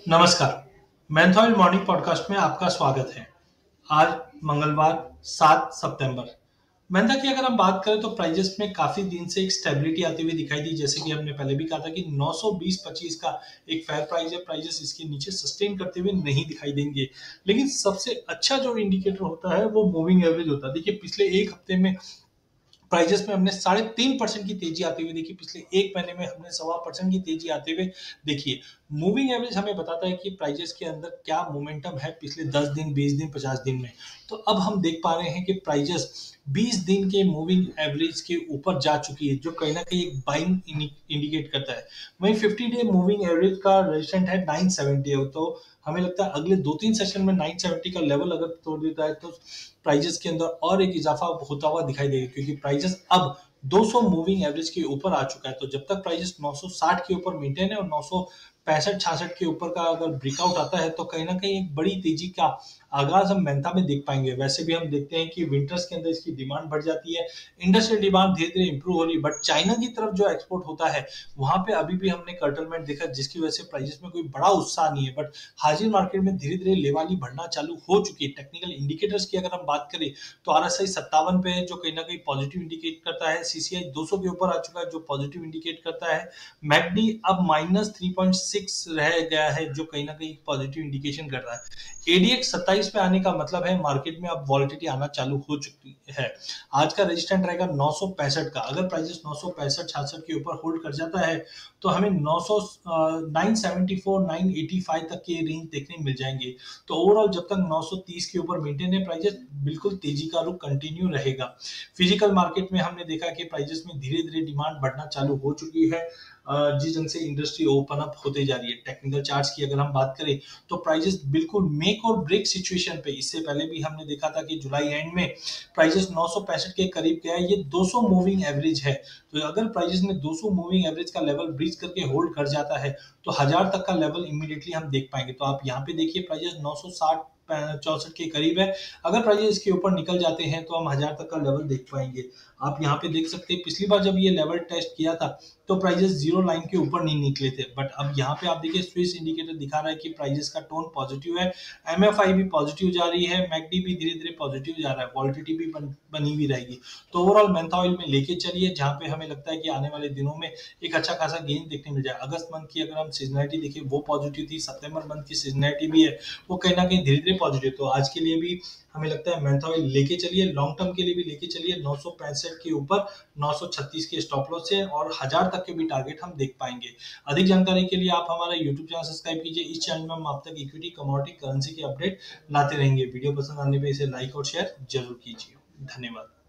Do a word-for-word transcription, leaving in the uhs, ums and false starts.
नमस्कार। मैंथॉइल morning podcast में आपका स्वागत है। आज मंगलवार सात सितंबर। मैंथा की अगर हम बात करें तो प्राइजेस में काफी दिन से एक स्टेबिलिटी आती हुई दिखाई दी। जैसे कि हमने पहले भी कहा था कि नौ सौ बीस पच्चीस का एक फेयर प्राइस है। प्राइजेस इसके नीचे सस्टेन करते हुए नहीं दिखाई देंगे। लेकिन सबसे अच्छा जो इंडिकेटर होता है वो मूविंग एवरेज होता है। देखिए पिछले एक हफ्ते में प्राइजेस में हमने साढ़े तीन परसेंट की तेजी आती हुई देखी। पिछले एक महीने में हमने सवा परसेंट की तेजी आते हुए देखी है। मूविंग एवरेज हमें बताता है कि प्राइजेस के अंदर क्या मोमेंटम है पिछले दस दिन, बीस दिन, पचास दिन में। तो अब हम देख पा रहे हैं कि प्राइजेस बीस दिन के मूविंग एवरेज के ऊपर जा चुकी है, जो कहीं ना कहीं एक बाइंग इंडिकेट करता है। वहीं फिफ्टी डे मूविंग एवरेज का रेजिस्टेंट है नाइन सेवेंटी है। तो हमें लगता है अगले दो तीन सेशन में नाइन सेवेंटी का लेवल अगर तोड़ देता है तो प्राइजेस के अंदर और एक इजाफा होता हुआ दिखाई देगा, क्योंकि प्राइजेस अब दो सौ मूविंग एवरेज के ऊपर आ चुका है। तो जब तक प्राइजेस नौ सौ साठ के ऊपर मेंटेन है और नौ सौ पैंसठ छियासठ के ऊपर का अगर ब्रेकआउट आता है तो कहीं ना कहीं एक बड़ी तेजी का आगाज हम मैंथा में देख पाएंगे। वैसे भी हम देखते हैं कि विंटर्स के अंदर इसकी डिमांड बढ़ जाती है, इंडस्ट्रियल डिमांड धीरे धीरे इंप्रूव हो रही है। बट चाइना की तरफ जो एक्सपोर्ट होता है वहां पे अभी भी हमने कर्टलमेंट देखा, जिसकी वजह से प्राइजेस में कोई बड़ा उत्साह नहीं है। बट हाजिर मार्केट में धीरे धीरे लेवाली बढ़ना चालू हो चुकी है। टेक्निकल इंडिकेटर्स की अगर हम बात करें तो आरएसआई सत्तावन पे है, जो कहीं ना कहीं पॉजिटिव इंडिकेट करता है। सीसीआई दो सौ के ऊपर आ चुका है, जो पॉजिटिव इंडिकेट करता है। मैकडी अब माइनस थ्री पॉइंट सिक्स रह गया है, जो कहीं ना कहीं पॉजिटिव इंडिकेशन कर रहा है। एडीएक्स सत्ताईस पे आने का मतलब है मार्केट में अब वॉलिटिलिटी आना चालू हो चुकी है। आज का रेजिस्टेंट रहेगा नौ सौ पैंसठ का। अगर प्राइसेस नौ सौ पैंसठ छियासठ के ऊपर होल्ड कर जाता है तो हमें नौ सौ nine seventy four nine eighty five तक के रेंज देखने मिल जाएंगे। तो ओवरऑल जब तक नौ सौ तीस के ऊपर मेंटेन है प्राइजेस, बिल्कुल तेजी का रुख कंटिन्यू रहेगा। फिजिकल मार्केट में हमने देखा कि प्राइजेस में धीरे धीरे डिमांड बढ़ना चालू हो चुकी है, जिस ढंग से इंडस्ट्री ओपन अप होते जा रही है। टेक्निकल चार्ट्स की अगर हम बात करें तो प्राइजेस बिल्कुल मेक और ब्रेक सिचुएशन पे, इससे पहले भी हमने देखा था कि जुलाई एंड में प्राइजेस नौ सौ पैंसठ के करीब गया है। ये दो सौ मूविंग एवरेज है। तो अगर प्राइजेस में दो सौ मूविंग एवरेज का लेवल ब्रीच करके होल्ड कर जाता है तो हजार तक का लेवल इमीडिएटली हम देख पाएंगे। तो आप यहाँ पे देखिए प्राइजेस नौ सौ साठ चौसठ के करीब है। अगर प्राइजेस इसके ऊपर निकल जाते हैं तो हम हजार तक का लेवल देख पाएंगे। आप यहाँ पे देख सकते हैं पिछली बार जब ये लेवल टेस्ट किया था तो प्राइजेस जीरो लाइन के ऊपर नहीं निकले थे। बट अब यहाँ पे आप देखिए स्विस इंडिकेटर दिखा रहा है कि प्राइजेस का टोन पॉजिटिव है। एमएफआई भी पॉजिटिव जा रही है, मैकडी भी धीरे धीरे पॉजिटिव जा रहा है, वॉलिटिलिटी भी बन, बनी हुई रहेगी। तो ओवरऑल मेंथा ऑयल में लेके चलिए, जहां पे हमें लगता है कि आने वाले दिनों में एक अच्छा खासा गेन देखने मिल जाए। अगस्त मंथ की अगर हम सीजनैलिटी देखें वो पॉजिटिव थी, सितंबर मंथ की सीजनैलिटी भी है वो कहीं ना कहीं धीरे धीरे पॉजिटिव। तो आज के लिए भी हमें लगता है मेंथा ऑयल लेके चलिए, लॉन्ग टर्म के लिए भी लेके चलिए। नौ सौ पैंसठ के ऊपर नौ सौ छत्तीस के स्टॉप लॉस है और हजार तक के भी टारगेट हम देख पाएंगे। अधिक जानकारी के लिए आप हमारा यूट्यूब चैनल सब्सक्राइब कीजिए। इस चैनल में हम आप तक इक्विटी, कमोडिटी, करेंसी के अपडेट लाते रहेंगे। वीडियो पसंद आने पे इसे लाइक और शेयर जरूर कीजिए। धन्यवाद।